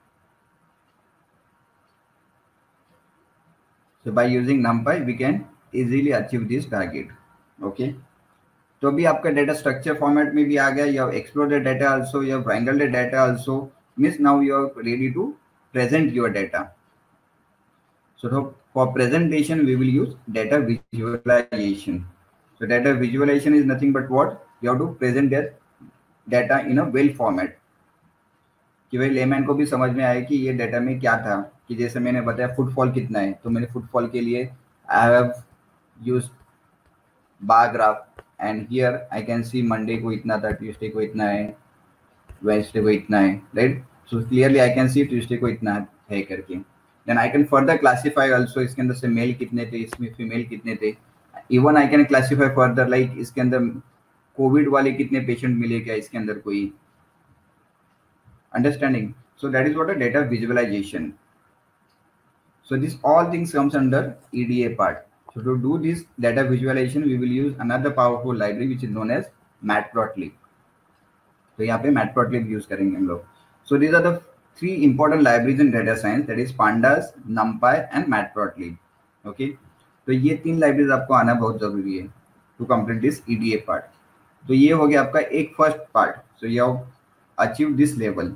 [SPEAKER 1] So by using NumPy we can easily achieve this target. Okay. तो अभी आपका data structure format में भी आ गया, you have explored the data also, you have wrangled the data also, means now you are ready to present your data. So for presentation we will use data visualization. So data visualization is nothing but what? You have to present that data in a well format, कि भाई layman को भी समझ में आए कि ये data में क्या था। कि जैसे मैंने बताया फुटफॉल कितना है, तो मैंने फुटफॉल के लिए I have used bar graph and here I can see Monday को इतना था, ट्यूसडे को इतना है, वेडनेसडे को इतना है, right. So clearly I can see Tuesday को इतना है करके। Then I can further classify also, इसके अंदर से मेल कितने थे, इसमें फीमेल कितने थे। Even I can classify further, like इसके अंदर कोविड वाले कितने पेशेंट मिले, क्या इसके अंदर कोई understanding. So that is what a data visualization. So this all things comes under EDA part. So to do this data visualization we will use another powerful library which is known as Matplotlib. तो यहाँ पे Matplotlib use करेंगे हम लोग. So these are the three important libraries in data science, that is Pandas, NumPy and Matplotlib. Okay. तो ये तीन libraries आपको आना बहुत जरूरी है to complete this EDA part. तो ये हो गया आपका एक first part. So you have achieved this level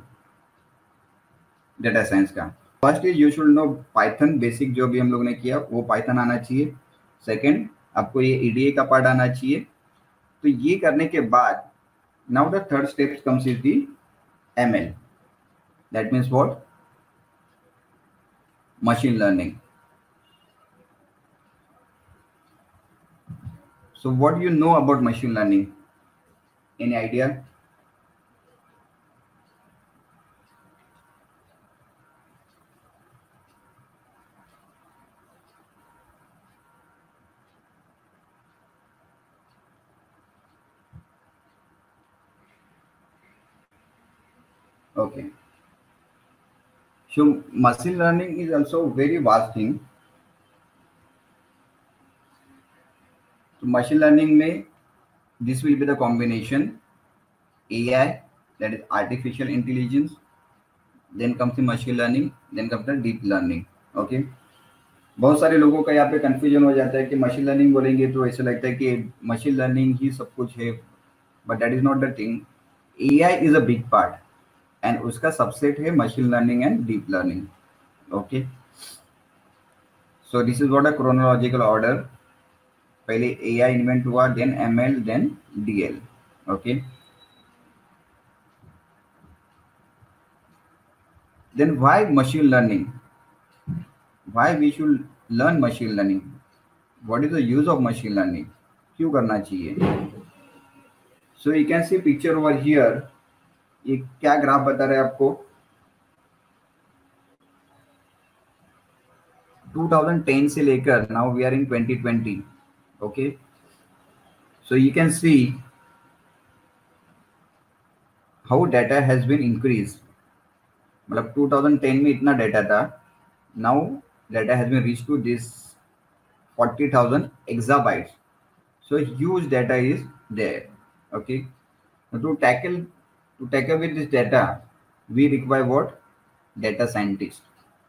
[SPEAKER 1] data science का। First is you should know Python, basic जो भी हम लोग ने किया वो पाइथन आना चाहिए। सेकंड, आपको ये ईडीए का पार्ट आना चाहिए। तो ये करने के बाद now the third step comes is the ML, that means what, machine learning. So what you know about machine learning, any idea? Okay. So machine learning is also a very vast thing. So machine learning में this will be the combination AI, that is artificial intelligence, then comes the machine learning, then comes the deep learning. Okay. बहुत सारे लोगों का यहाँ पे confusion हो जाता है कि मशीन लर्निंग बोलेंगे तो ऐसा लगता है कि मशीन लर्निंग ही सब कुछ है, but that is not the thing. AI is a big part and उसका सबसेट है machine learning and deep learning. Okay, so this is what a chronological order. पहले एआई इन्वेंट हुआ, then ML, then DL. Okay, then why machine learning, why we should learn machine learning, what is the use of machine learning, क्यों करना चाहिए? So you can see picture over here. ये क्या graph बता रहा है आपको? 2010 से लेकर now we are in 2020। Okay, so you can see how data has been increase. मतलब 2010 में इतना डाटा था, now data has been reach to this 40,000 exabytes. So huge data is there. Okay, now to tackle with this data we require what? Data scientist.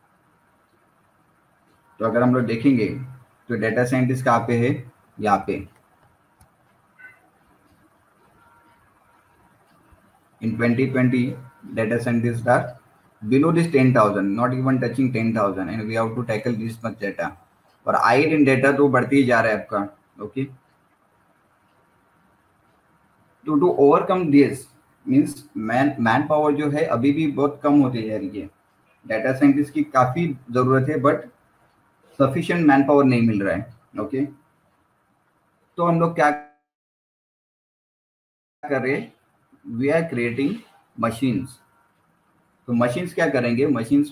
[SPEAKER 1] तो अगर हम लोग देखेंगे तो डेटा साइंटिस्ट कहाँ पे है? यहाँ पे in 2020 data scientists are below this 10,000, not even touching 10,000, and we have to tackle this much data. और आइड इन डेटा तो बढ़ती ही जा रहा है आपका। Okay, to overcome this means man power जो है अभी भी बहुत कम होती जा रही है। डेटा साइंटिस्ट की काफी जरूरत है बट सफिशिएंट मैन पावर नहीं मिल रहा है। ओके, तो हम लोग क्या कर रहे हैं? वी आर क्रिएटिंग मशीन्स तो मशीन्स क्या करेंगे,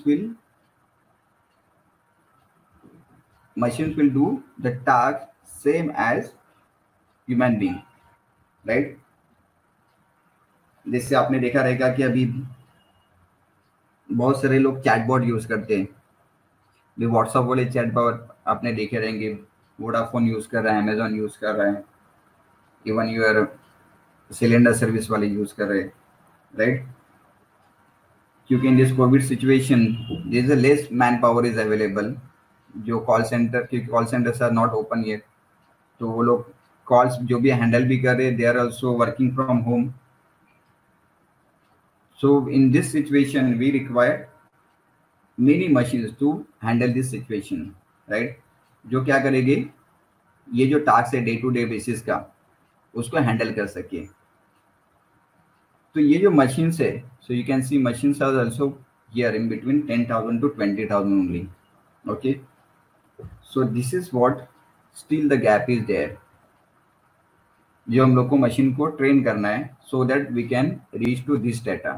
[SPEAKER 1] machines will do the task same as human being, राइट। जैसे आपने देखा रहेगा कि अभी बहुत सारे लोग चैटबॉट यूज करते हैं, व्हाट्सएप वाले चैटबॉट आपने देखे रहेंगे, वोडाफोन यूज कर रहा है, अमेजॉन यूज कर रहा है, इवन यूर सिलेंडर सर्विस वाले यूज कर रहे हैं, राइट। क्योंकि in this covid situation there is a less man power is available, जो कॉल सेंटर, क्योंकि call centres are not open yet, तो वो लोग कॉल्स जो भी हैंडल भी कर रहे, they are also working from home. So in this situation we require many machines to handle this situation, right, जो क्या करेंगे, ये जो टास्क है डे टू डे बेसिस का, उसको हैंडल कर सके। तो ये जो मशीन्स है, so you can see machines are also here in between 10,000 to 20,000 only, okay. So this is what still the gap is there, जो हम लोग को मशीन को ट्रेन करना है so that we can reach to this data,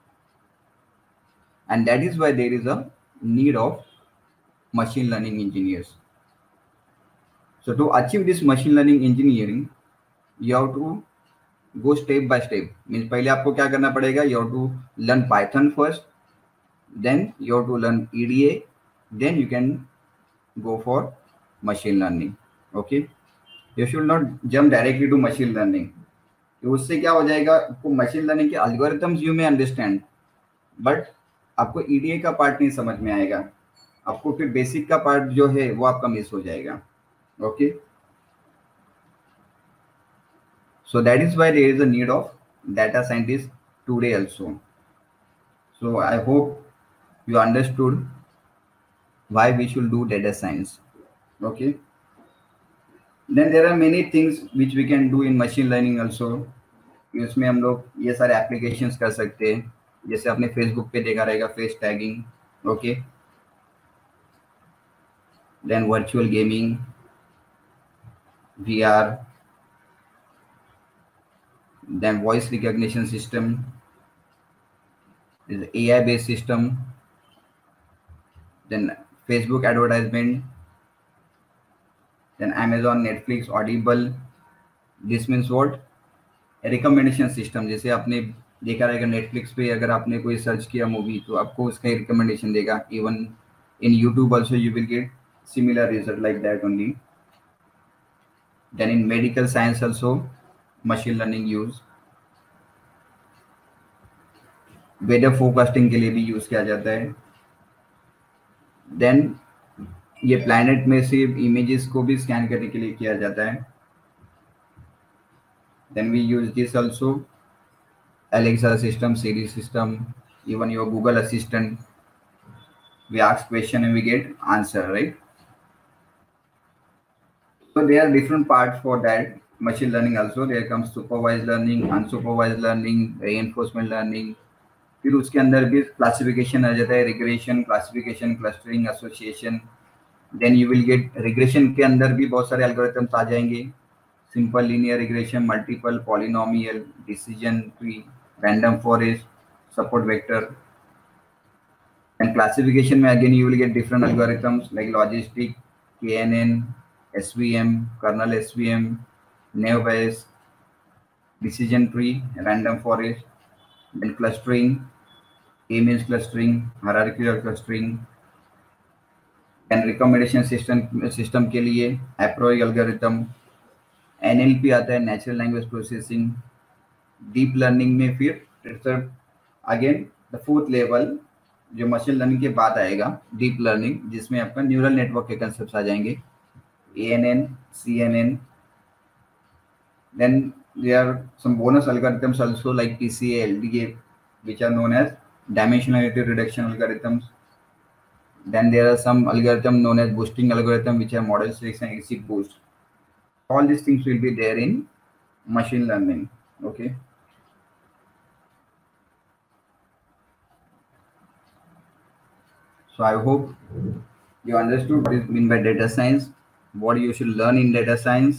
[SPEAKER 1] and that is why there is a need of machine learning engineers. So to achieve this machine learning engineering, you have to go step by step. Means पहले आपको क्या करना पड़ेगा, you have to learn Python first, then you have to learn EDA, then you can go for machine learning. Okay, you should not jump directly to machine learning. उससे क्या हो जाएगा, आपको मशीन लर्निंग के algorithms you may understand, but आपको EDA का part नहीं समझ में आएगा, आपको फिर बेसिक का पार्ट जो है वो आपका मिस हो जाएगा, okay. So that is why there is a need of data scientists today also. So I hope you understood why we should do data science, okay. Then there are many things which we can do in machine learning also. इसमें हम लोग ये सारे applications कर सकते हैं, जैसे आपने फेसबुक पे देखा रहेगा face tagging, okay, then virtual gaming, VR, then voice recognition system, is AI based system, then Facebook advertisement, then Amazon, Netflix, Audible. This means what, recommendation system, जैसे आपने देखा रहेगा नेटफ्लिक्स पे अगर आपने कोई सर्च किया मूवी तो आपको उसका रिकमेंडेशन देगा, even in YouTube also you will get similar result like that only. Then in medical science also machine learning use, weather forecasting के लिए भी यूज किया जाता है। देन ये प्लैनेट में से इमेजेस को भी स्कैन करने के लिए किया जाता है। Then we use this also Alexa system, Siri system, even your Google Assistant. We ask question and we get answer, right? So there are different parts for that machine learning also. There comes supervised learning, unsupervised learning, reinforcement learning. फिर उसके अंदर भी classification आ जाता है, regression, classification, clustering, association. Then you will get regression के अंदर भी बहुत सारे एल्गोरिथम्स आ जाएंगे, simple linear regression, multiple, polynomial, decision tree, random forest, support vector. And classification में again you will get different algorithms like logistic, KNN, SVM, kernel SVM, naive Bayes, decision tree, random forest, then clustering, K-means clustering, hierarchical clustering, and recommendation system के लिए Aproi algorithm, NLP आता है, natural language processing, deep learning में फिर again the fourth level जो machine learning के बाद आएगा, डीप लर्निंग, जिसमें आपका न्यूरल नेटवर्क के कंसेप्ट्स आ जाएंगे, ANN, CNN. Then there are some bonus algorithms also like TCA, LDA, which are known as dimensionality reduction algorithms. Then there are some algorithm known as boosting algorithm, which are model selection and exit boost. All these things will be there in machine learning, okay. So I hope you understood what is meant by data science, what you should learn in data science.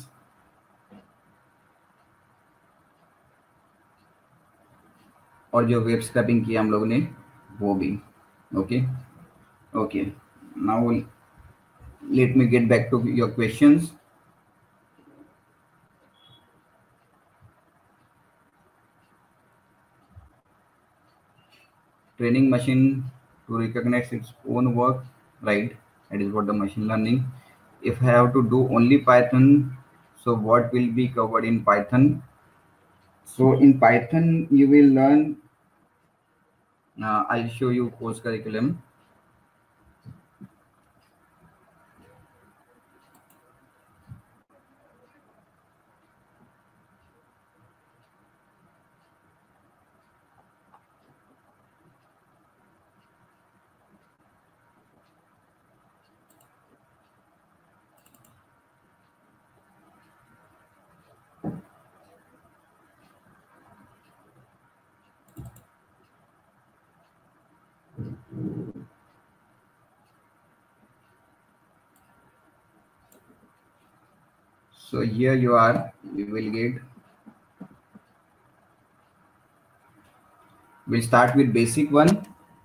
[SPEAKER 1] और जो web scrapping किया हम लोगों ने Hobby. Okay. Okay. Now let me get back to your questions. Training machine to recognize its own work, right? That is what the machine learning. If I have to do only Python, so what will be covered in Python? So in Python, you will learn. I'll show you course curriculum. So here you are. You will get. We'll start with basic one.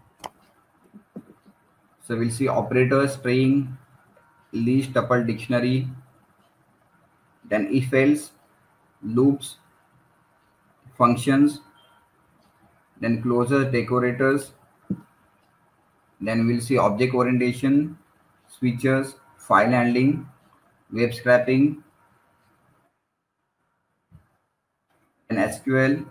[SPEAKER 1] So we'll see operators, string, list, tuple, dictionary, then if else, loops, functions, then closures, decorators, then we'll see object orientation, switches, file handling, web scraping, then SQL,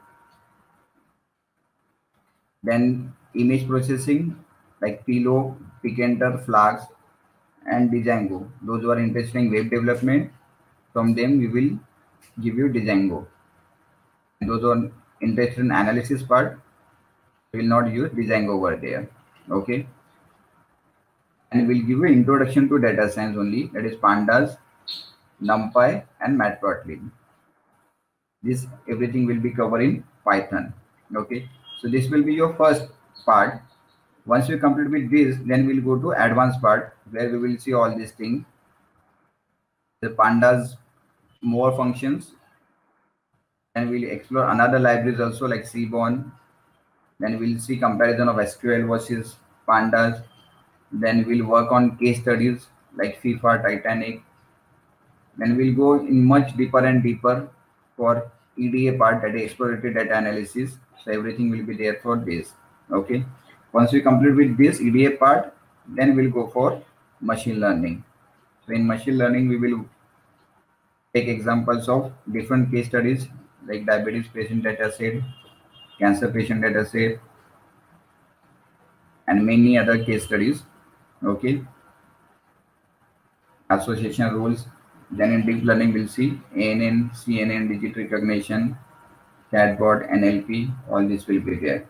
[SPEAKER 1] then image processing like Pillow, Pickenter, Flags, and Django. Those who are interested in web development, from them we will give you Django. Those who are interested in analysis part, we will not use Django over there. Okay. And we'll give you introduction to data science only, that is Pandas, NumPy, and Matplotlib. This everything will be covered in Python. Okay. So this will be your first part. Once we complete with this, then we'll go to advanced part where we will see all these things. The Pandas, more functions, and we'll explore another libraries also like Seaborn. Then we'll see comparison of SQL versus Pandas. Then we'll work on case studies like FIFA, Titanic. Then we'll go in much deeper and deeper for EDA part, that is exploratory data analysis. So everything will be there for this. Okay. Once we complete with this EDA part, then we'll go for machine learning. So in machine learning, we will take examples of different case studies like diabetes patient data set, cancer patient data set, and many other case studies. Okay. Association rules. Then in deep learning, we'll see ANN, CNN, digit recognition, chatbot, NLP, all this will be there.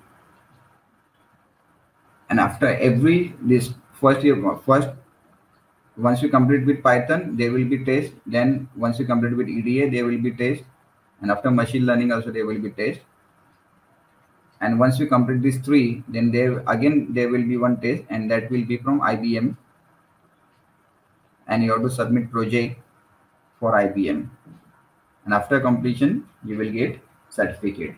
[SPEAKER 1] And after every this first year, once you complete with Python, there will be test. Then once you complete with EDA, there will be test. And after machine learning also there will be test. And once you complete these three, then there will be one test, and that will be from IBM. And you have to submit project for IBM. And after completion, you will get certificate.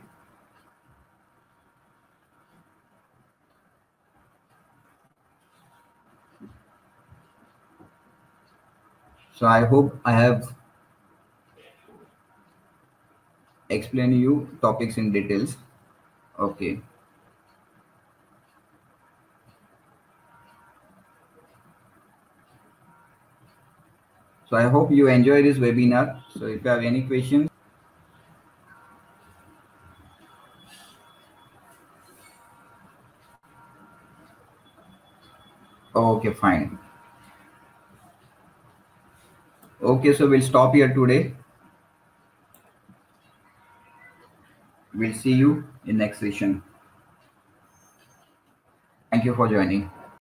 [SPEAKER 1] So I hope I have explained you topics in details. Okay. So I hope you enjoy this webinar. So if you have any questions, okay, fine. Okay, so we'll stop here today. We'll see you in next session. Thank you for joining.